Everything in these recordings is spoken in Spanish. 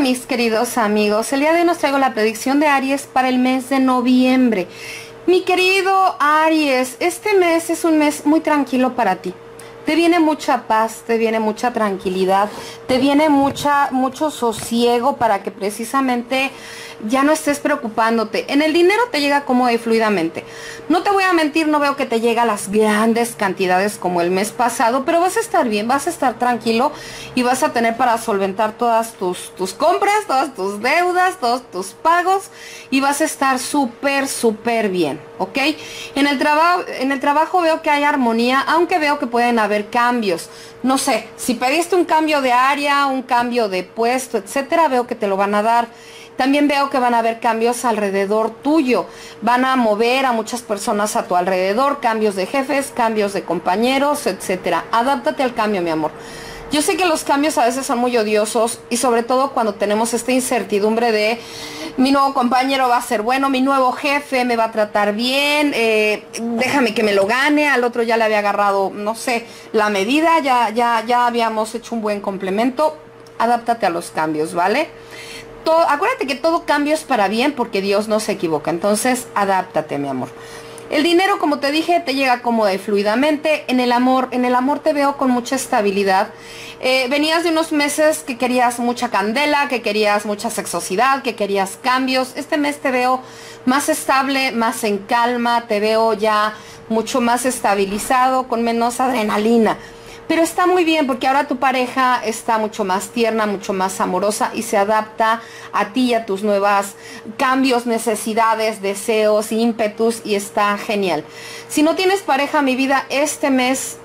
mis queridos amigos, el día de hoy nos traigo la predicción de Aries para el mes de noviembre. Mi querido Aries, este mes es un mes muy tranquilo para ti. Te viene mucha paz, te viene mucha tranquilidad, te viene mucho sosiego para que precisamente ya no estés preocupándote. En el dinero te llega cómodo y fluidamente. No te voy a mentir, no veo que te lleguen las grandes cantidades como el mes pasado, pero vas a estar bien, vas a estar tranquilo y vas a tener para solventar todas tus compras, todas tus deudas, todos tus pagos y vas a estar súper bien, ¿ok? En el trabajo veo que hay armonía, aunque veo que pueden haber cambios. No sé, si pediste un cambio de área, un cambio de puesto, etcétera, veo que te lo van a dar. También veo que van a haber cambios alrededor tuyo. Van a mover a muchas personas a tu alrededor, cambios de jefes, cambios de compañeros, etcétera. Adáptate al cambio, mi amor. Yo sé que los cambios a veces son muy odiosos y sobre todo cuando tenemos esta incertidumbre de mi nuevo compañero va a ser bueno, mi nuevo jefe me va a tratar bien, déjame que me lo gane, al otro ya le había agarrado, no sé, la medida, ya habíamos hecho un buen complemento. Adáptate a los cambios, ¿vale? Acuérdate que todo cambio es para bien porque Dios no se equivoca, entonces adáptate, mi amor. El dinero, como te dije, te llega cómoda y fluidamente. En el amor te veo con mucha estabilidad. Venías de unos meses que querías mucha candela, que querías mucha sexosidad, que querías cambios. Este mes te veo más estable, más en calma, te veo ya mucho más estabilizado, con menos adrenalina. Pero está muy bien porque ahora tu pareja está mucho más tierna, mucho más amorosa y se adapta a ti y a tus nuevos cambios, necesidades, deseos, ímpetus y está genial. Si no tienes pareja, mi vida, este mes,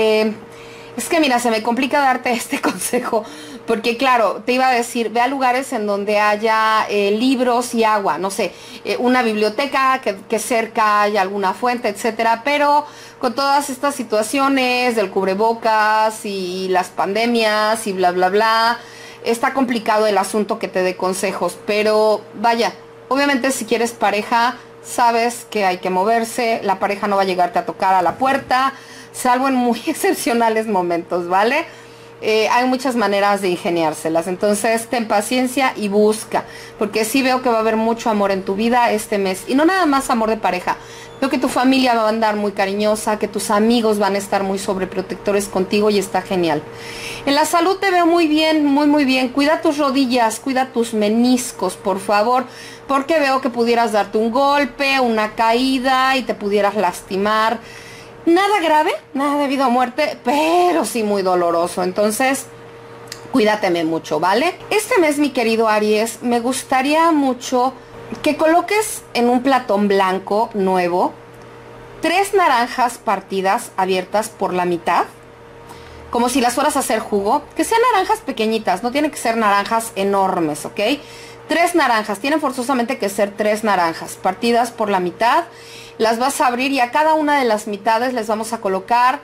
es que mira, se me complica darte este consejo porque claro, te iba a decir, ve a lugares en donde haya libros y agua, no sé, una biblioteca, que cerca haya alguna fuente, etcétera, pero con todas estas situaciones del cubrebocas y las pandemias y bla, bla, bla, está complicado el asunto que te dé consejos, pero vaya, obviamente si quieres pareja, sabes que hay que moverse, la pareja no va a llegarte a tocar a la puerta, salvo en muy excepcionales momentos, ¿vale? Hay muchas maneras de ingeniárselas, entonces ten paciencia y busca, porque sí veo que va a haber mucho amor en tu vida este mes, y no nada más amor de pareja, veo que tu familia va a andar muy cariñosa, que tus amigos van a estar muy sobreprotectores contigo y está genial. En la salud te veo muy bien, muy bien, cuida tus rodillas, cuida tus meniscos, por favor, porque veo que pudieras darte un golpe, una caída y te pudieras lastimar. Nada grave, nada debido a muerte, pero sí muy doloroso. Entonces, cuídateme mucho, ¿vale? Este mes, mi querido Aries, me gustaría mucho que coloques en un platón blanco nuevo 3 naranjas partidas, abiertas por la mitad, como si las fueras a hacer jugo. Que sean naranjas pequeñitas, no tienen que ser naranjas enormes, ¿ok? 3 naranjas, tienen forzosamente que ser 3 naranjas partidas por la mitad. Las vas a abrir y a cada una de las mitades les vamos a colocar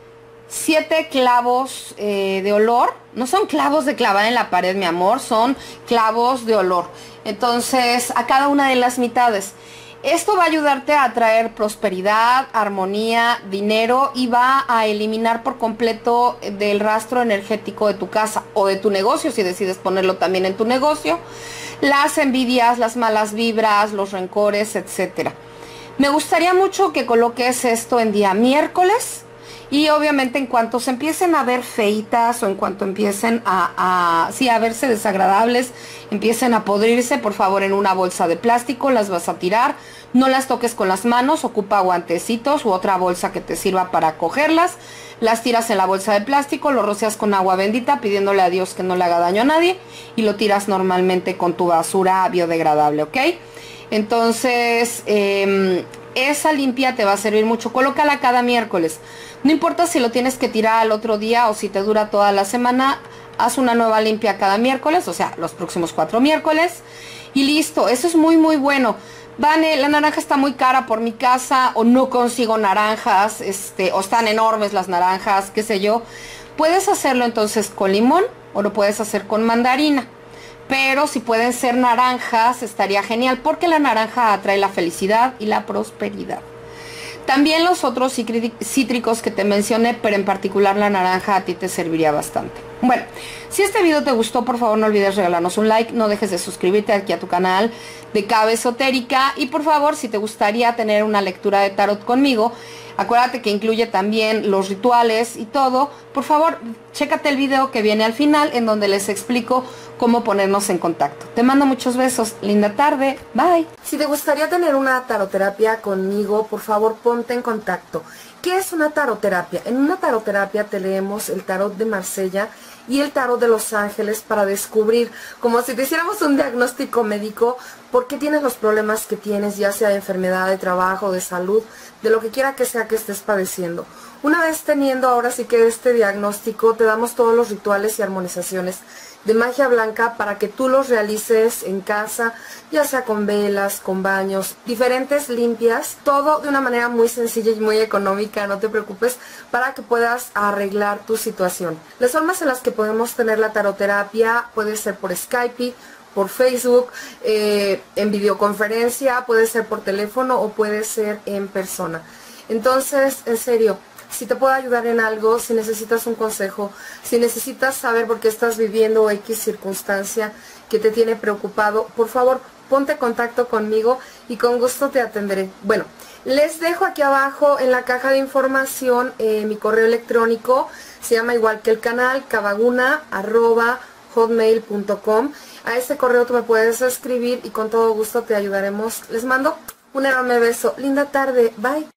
7 clavos de olor. No son clavos de clavar en la pared, mi amor, son clavos de olor. Entonces, a cada una de las mitades. Esto va a ayudarte a atraer prosperidad, armonía, dinero y va a eliminar por completo del rastro energético de tu casa o de tu negocio, si decides ponerlo también en tu negocio, las envidias, las malas vibras, los rencores, etcétera. Me gustaría mucho que coloques esto en día miércoles y obviamente en cuanto se empiecen a ver feitas o en cuanto empiecen a verse desagradables, empiecen a podrirse, por favor en una bolsa de plástico las vas a tirar. No las toques con las manos, ocupa guantecitos u otra bolsa que te sirva para cogerlas. Las tiras en la bolsa de plástico, lo rocias con agua bendita pidiéndole a Dios que no le haga daño a nadie y lo tiras normalmente con tu basura biodegradable, ¿ok? Entonces, esa limpia te va a servir mucho. Colócala cada miércoles. No importa si lo tienes que tirar al otro día o si te dura toda la semana. Haz una nueva limpia cada miércoles, o sea, los próximos 4 miércoles. Y listo, eso es muy bueno. Vane, la naranja está muy cara por mi casa o no consigo naranjas, o están enormes las naranjas, qué sé yo. Puedes hacerlo entonces con limón o lo puedes hacer con mandarina. Pero si pueden ser naranjas, estaría genial porque la naranja atrae la felicidad y la prosperidad. También los otros cítricos que te mencioné, pero en particular la naranja a ti te serviría bastante. Bueno, si este video te gustó, por favor no olvides regalarnos un like, no dejes de suscribirte aquí a tu canal de Cabe Esotérica y por favor, si te gustaría tener una lectura de tarot conmigo, acuérdate que incluye también los rituales y todo, por favor, chécate el video que viene al final en donde les explico cómo ponernos en contacto. Te mando muchos besos, linda tarde, bye. Si te gustaría tener una taroterapia conmigo, por favor ponte en contacto. ¿Qué es una taroterapia? En una taroterapia te leemos el tarot de Marsella y el tarot de Los Ángeles para descubrir, como si te hiciéramos un diagnóstico médico, por qué tienes los problemas que tienes, ya sea de enfermedad, de trabajo, de salud, de lo que quiera que sea que estés padeciendo. Una vez teniendo ahora sí que este diagnóstico, te damos todos los rituales y armonizaciones de magia blanca para que tú los realices en casa, ya sea con velas, con baños, diferentes limpias, todo de una manera muy sencilla y muy económica, no te preocupes, para que puedas arreglar tu situación. Las formas en las que podemos tener la taroterapia puede ser por Skype, por Facebook, en videoconferencia, puede ser por teléfono o puede ser en persona. Entonces, en serio, si te puedo ayudar en algo, si necesitas un consejo, si necesitas saber por qué estás viviendo X circunstancia que te tiene preocupado, por favor, ponte en contacto conmigo y con gusto te atenderé. Bueno, les dejo aquí abajo en la caja de información mi correo electrónico, se llama igual que el canal, cavaguna@hotmail.com. A ese correo tú me puedes escribir y con todo gusto te ayudaremos. Les mando un enorme beso. Linda tarde. Bye.